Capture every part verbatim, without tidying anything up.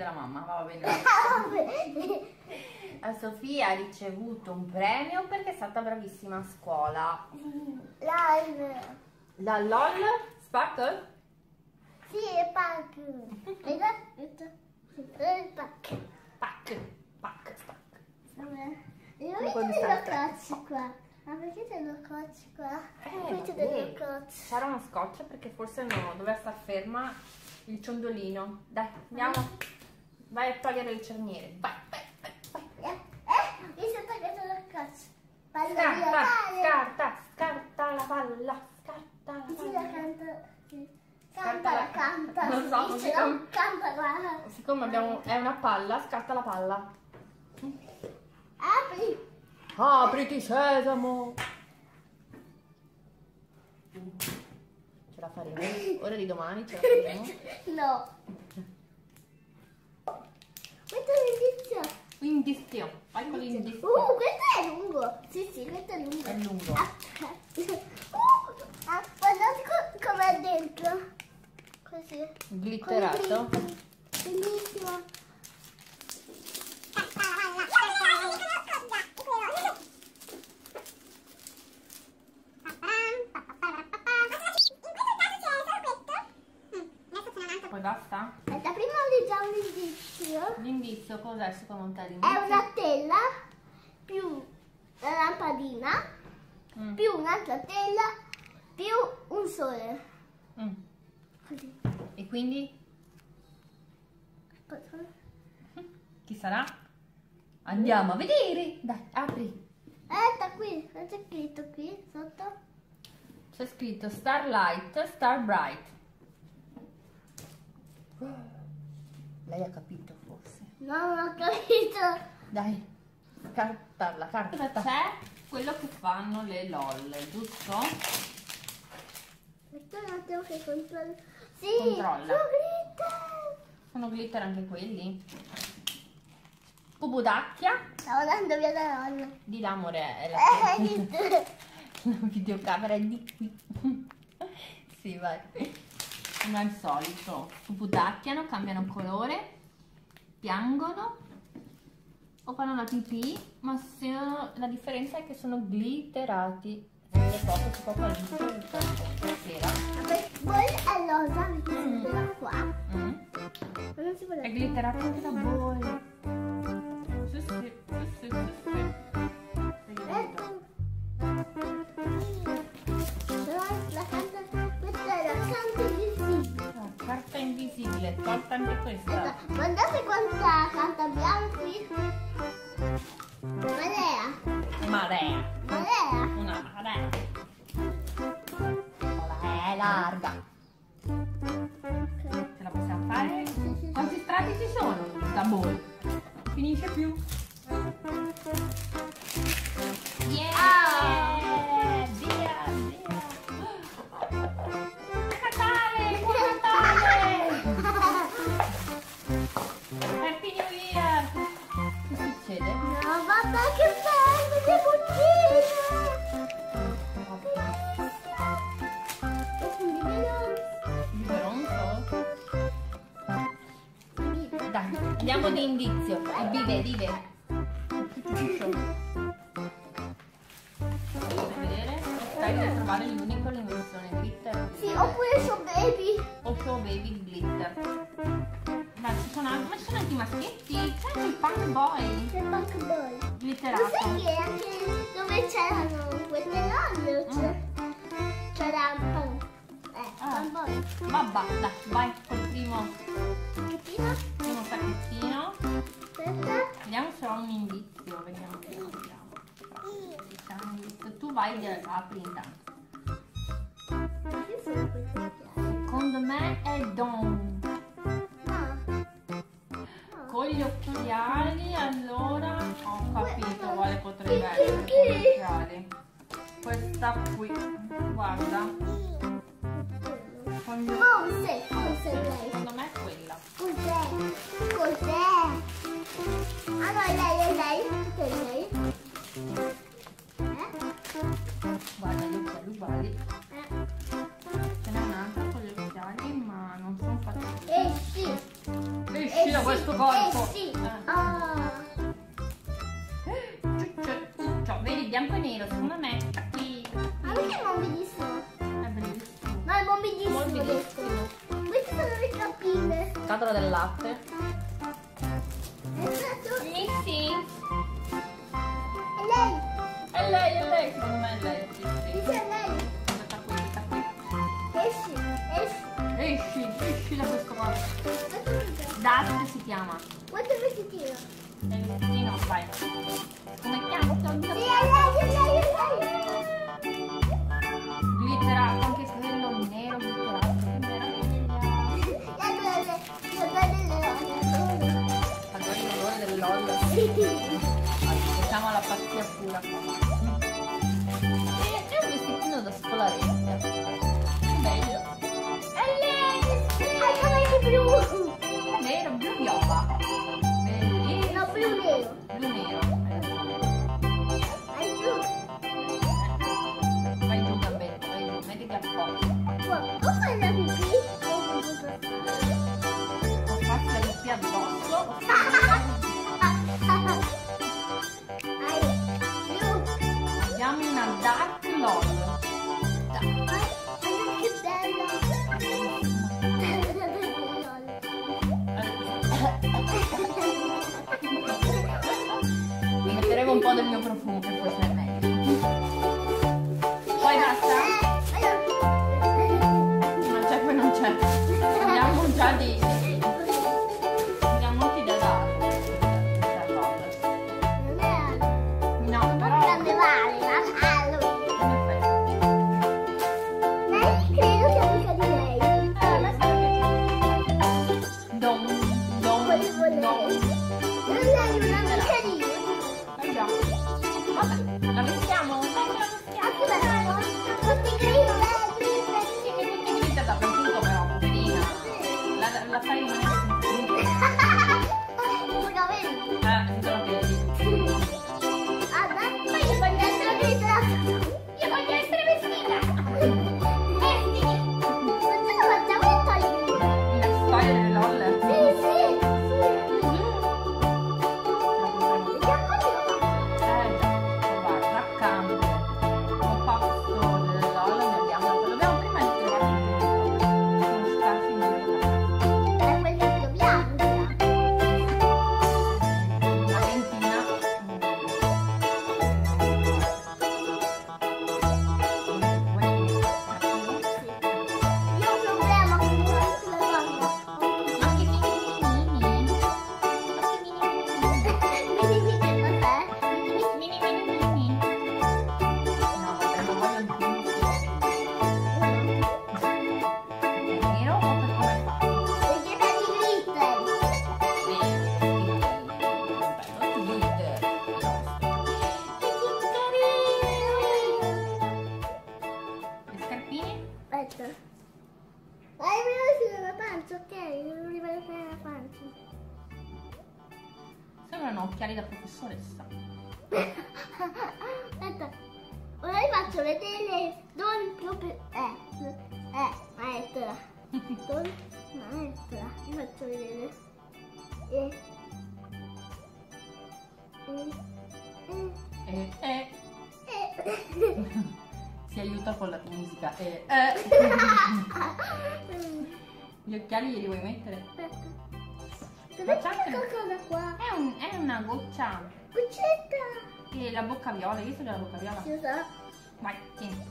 della mamma, va bene. La Sofia ha ricevuto un premio perché è stata bravissima a scuola. LOL. La LOL Sparkle? Sì, è pack. Hai detto? È pack. Pack, pack, pack. Io Un po' vedo di delle Star cocci qua. Ma perché delle cocci qua? Eh, Metto vabbè. delle cocci. Sarà uno scotch perché forse no, doveva star ferma il ciondolino. Dai, andiamo. Vai a togliere il cerniere. Vai, vai, vai, vai. Eh, eh, mi sono toccato la coccia. Palla via, Scarta, dai. scarta, scarta la palla, scarta la Sì, la palla. canta. Sì. Scarta Canta, la- la canta. Non so, Dice, siccome- no, canta, guarda. Siccome abbiamo, è una palla, scarta la palla. Apri. Apriti sesamo. Ce la faremo. Ora di domani ce la faremo. No. Metto l'indizio. Indizio. Vai con l'indizio. Uh, questo è lungo. Sì, sì, questo è lungo. È lungo. Ah, uh, ah, guardate co- com'è dentro. Così. Glitterato. Con i glitter. Bellissimo. Poi basta? Aspetta, prima leggiamo l'indizio. L'indizio cos'è secondo te È l'indizio? una tela più la lampadina Mm. più un'altra tela più un sole. Mm. Così. E quindi chi sarà? Andiamo a vedere. Dai, apri. Eh, sta qui, non c'è scritto qui sotto. C'è scritto Starlight, Starbright. Lei ha capito forse. No, non ho capito. Dai, carta la carta. C'è quello che fanno le LOL, giusto? Aspetta un attimo che controllo. Sì, Controlla. sono glitter. Sono glitter anche quelli. Pubudacchia. Stavo andando via da nonna. Di là, amore, è la Eh, glitter. la videocamera è di qui. Sì, vai. Come al solito. Pubudacchiano, cambiano colore, piangono o fanno la pipì, ma se la differenza è che sono glitterati. Se vede poco, si può fare il glitter sera. Poi è rosa, mi Mm. da qua. Mm. Ma non si può È vedere. glitterato anche da voi. Sì, sì, sì, sì, sì, sì. Ecco. Però la carta, questa è la carta invisibile. No, carta invisibile, tolta anche questa. Aspetta, guardate quanta carta abbiamo qui. Marea. Marea. Marea. Una marea. È larga. Ce la possiamo fare? Quanti strati ci sono? Da voi. Finisce più. Yeah! Via, via. Natale! Buon Natale! Happy New Year! Che succede? No, vabbè che bello, le bottiglie. E quindi vedo. Biberonzo? Dai, andiamo di indizio. E vive, vive. Vuoi vedere? Stai per trovare l'unico l'invenzione glitter. Sì, oppure so baby. O show baby glitter. Ma ci sono anche, ma ci sono anche i maschietti. C'è anche il punk boy C'è il punk boy. Lo glitterato. sai che anche dove c'erano queste nonne c'è- c'era un punk. Eh, Ah. punk boy. Vabbè, dai, vai col primo, Pochettino. primo sacchettino. Aspetta. Vediamo se ho un indizio. Vediamo che lo vediamo. Diciamo, indizio. Tu vai e apri intanto. Che sono questi occhiali? Secondo me è Dawn. No. Con gli occhiali, allora ho capito quale potrebbe Che- essere che- con gli occhiali. Questa qui, guarda, con gli occhiali. Forse, forse lei. Secondo me è quella. Cos'è? Cos'è? Ah no, è lei, è lei. È lei. Eh? Guarda gli occhiali uguali. Eh. Ce n'è un'altra con gli occhiali, ma non sono fatti. Esci. Esci da bello questo corpo. Eh sì. Eh. Ah. Cioè, vedi, bianco e nero, secondo me sta qui. Ma perché è morbidissimo? È bellissimo. No, è morbidissimo. Morbidissimo. Queste sono le capine. Scatola del latte. È stato... Sì, sì. È lei. È lei, è lei, secondo me è lei. Sì, sì. Dice lei. Sta qui, sta qui. Esci, esci. Esci, esci da questo corpo. Aspetta. Dust si chiama. Quanto vestitino? È il vestitino, vai. Come chiama? Sì, è lei, è lei, è lei. Glitterato, anche se quello nero glitterato. Adoro il colore del LOL. Facciamo la pazzia pura. E è un vestitino da scolaretta. Che bello. È lei! Hai i capelli blu. Nero, blu viola. Bellissimo. No, blu nero. Blu nero. Hai giù. Vai giù, Gabetto, vai giù, mettiti a posto. O fai la pipì o O farsi la pipì addosso. O Hai giù. abbiamo una dark LOL. Che bella. Mi metteremo un po' del mio profumo per forse è meglio. Poi basta? Non c'è, poi non c'è. Abbiamo già di... Abbiamo molti da dare. No, però... Grande vale, allora. in effetti. Lei credo sia amica di lei. Eh, ma sai che... Don, don, Volevo lei. don. Non lei è un'amica di io. Eh già. Vabbè, la vestiamo? Dai, la vestiamo. Tutti grill, Sì, che tutti gritta dappertutto però, poverina. La, la fai rimanere Una vedi? Eh, te lo vedi. Ah, dai, poi io voglio essere grill. Io voglio essere vestita. Vestiti. Ma tu lo facciamo togliere? La storia delle LOL. Sì, sì, sì. Vediamo così. Eh già, guarda, accanto. Un passo delle LOL ne abbiamo. Dobbiamo prima di trovare uno scarsi in giro. È quel che dobbiamo. Una ventina. Io ho un problema con questa donna. Anche mini Vedi, cos'è? mini mini mini. No, vabbè, non voglio il È nero o per come fa? Perché c'è di glitter. Le scarpine? Aspetta. Vai prima sulla pancia, ok? Non rivedo fare la pancia. Sembrano occhiali da professoressa. Aspetta. Ora vi faccio vedere Don proprio... Eh, eh, maestra. Don maestra. Vi faccio vedere. Eh. Eh. E, e Eh. si aiuta con la musica. E, e. Gli occhiali glieli vuoi mettere? Aspetta. Dov'è Facciamolo. qualcosa qua? È, un, è una goccia. Cuccetta. E la bocca viola, hai visto che la bocca viola? Si usa? Vai, tieni.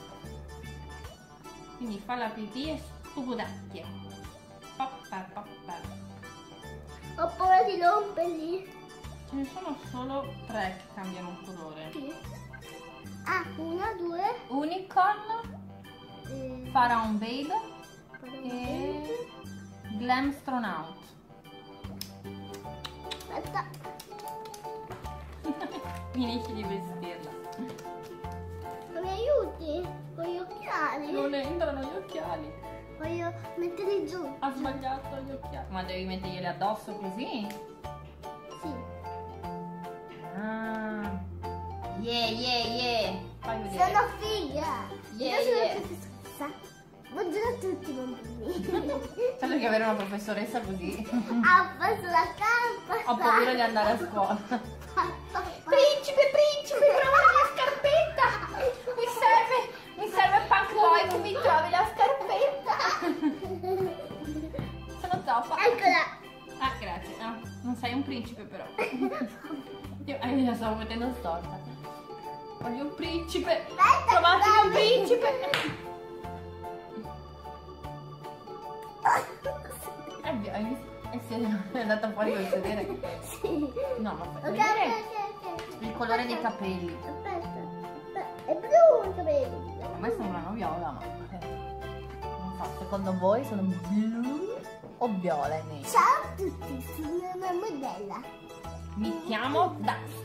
Quindi fa la pipì e stupidacchia. Poppa, poppa. Ho paura di romperli. Ce ne sono solo tre che cambiano colore. Sì. Ah, una, due. Unicorn, Eh, Pharaoh Babe Pharaoh e Glamstronaut. aspetta. Finisci di vestirla. Ma mi aiuti? Con gli occhiali. Non entrano gli occhiali. Voglio metterli giù. Ha sbagliato gli occhiali. Ma devi metterglieli addosso così? Sì. Ah. Yeah, yeah, yeah. Fai vedere. Sono figa. Yeah, Io sono yeah. professoressa. Buongiorno a tutti bambini. Certo che avere una professoressa così. Ha preso la campa. Ho paura di andare a scuola. Principe, principe, trova la mia scarpetta. Mi serve, mi serve Punk Boy che mi trovi la scarpetta. Sono zoppa. Eccola. Ah, grazie. No, non sei un principe però. Io eh, la stavo mettendo storta. Voglio un principe. Trovatemi un principe. È via, hai visto? È serio, è andata fuori col sedere. Sì. No, ma fai Ok, vedere ok, ok. il colore dei capelli. Aspetta, aspetta. È blu il capello. A me sembrano viola, ma eh, non so, secondo voi sono blu o viola e nero? Ciao a tutti, sono una modella. Mi chiamo Das.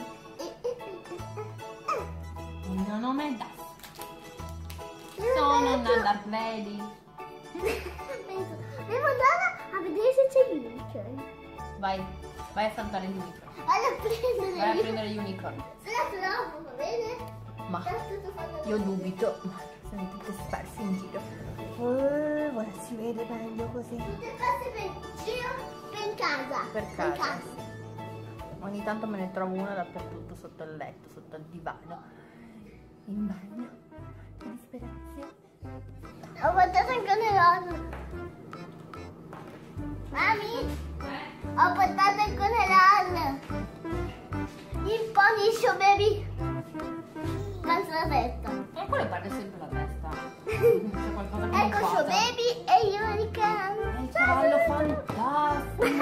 Il mio nome è Das. Sono una Darth Vader. Devo andare a vedere se c'è unicorn. Vai, vai a saltare gli unicorn. Vado a prendere Vai a prendere gli unicorn. Se la trovo, va bene? Ma Tanto tu fai- io dubito. Sono tutte sparse in giro. Oh, ora si vede meglio così. Tutte cose per giro per in casa. Per In casa. Ogni tanto me ne trovo una dappertutto, sotto il letto, sotto il divano, in bagno. Che disperazione. Ho portato anche un rosa. Mami, ho portato anche un rosa. Il pony show baby. Senza la testa. Ma quello perde sempre la testa. C'è qualcosa che non Ecco show quadra. baby e Unicorn. È il cavallo fantastico.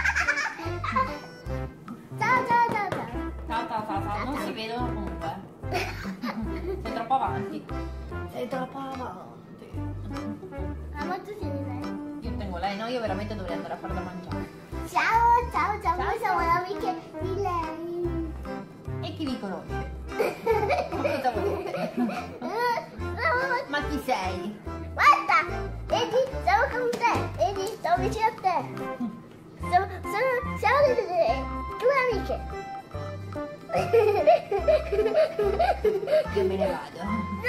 Ciao ciao ciao ciao. Ciao, ciao, ciao, ciao. Non si vedono comunque. Sei troppo avanti. Sei troppo avanti. Ah, ma tu sei di lei. Io tengo lei, no? Io veramente dovrei andare a fare da mangiare. Ciao ciao ciao, Ciao, noi siamo ciao. le amiche di lei. E chi vi conosce? Cosa vuoi dire? Ma chi sei? Guarda, vedi, siamo con te, vedi, siamo vicino a te. Siamo, sono, siamo le, le tue amiche. Io me ne vado.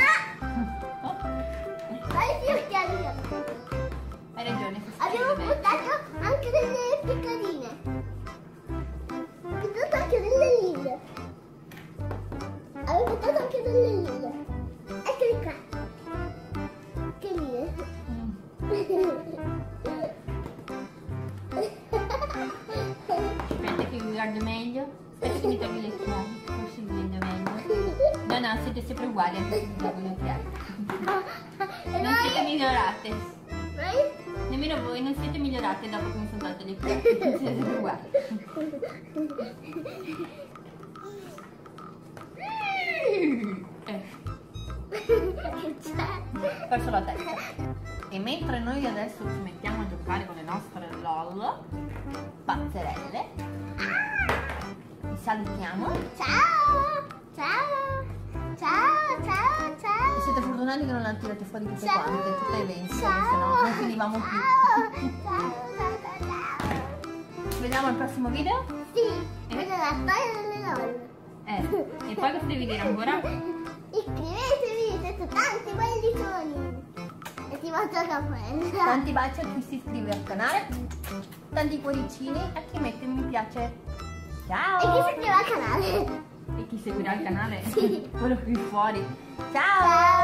Dai gli occhiali. Hai ragione. si Abbiamo scrive. portato anche delle piccoline. Abbiamo portato anche delle lille. Abbiamo portato anche delle lille. Eccoli qua. Che lille. Mm. Aspetta che vi guardo meglio. Aspetta che mi tolgo le occhiali. Forse vi vedo meglio. No, no, siete sempre uguali anche se mi tolgo le occhiali. Non siete migliorate. Vai. Nemmeno voi non siete migliorate dopo che mi sono tolte le occhiali. Siete sempre uguali. Eh, Che c'è? ho perso la testa. E mentre noi adesso ci mettiamo a giocare con le nostre LOL pazzerelle, vi salutiamo. Ciao. Ciao. Ciao, ciao, ciao. E siete fortunati che non le tirate fuori tutte Ciao. quante, tutte le venti, se Ciao. no non finivamo più. Ciao. Ciao, ciao, ciao, ciao. Ci vediamo al prossimo video. Sì, quella è la storia delle LOL. Eh, e poi cosa devi dire ancora? Iscrivetevi, siete tanti belli soli. E ti faccio cappella. Tanti baci a chi si iscrive al canale, tanti cuoricini a chi mette mi piace. Ciao! E chi si iscrive al canale? E chi seguirà il canale? Sì. Quello qui fuori. Ciao! Ciao.